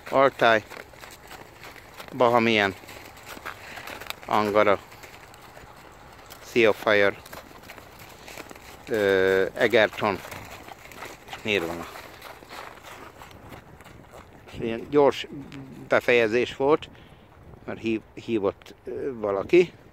Altáj, Bahamian, Angara, Sea of Fire, Egerton és Nirvana. Ilyen gyors befejezés volt, mert hívott valaki.